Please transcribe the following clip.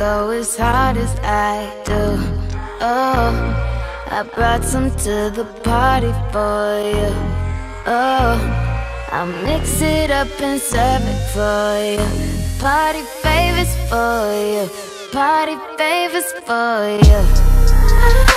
go as hard as I do. Oh, I brought some to the party for you. Oh, I'll mix it up and serve it for you. Party favors for you. Party favors for you.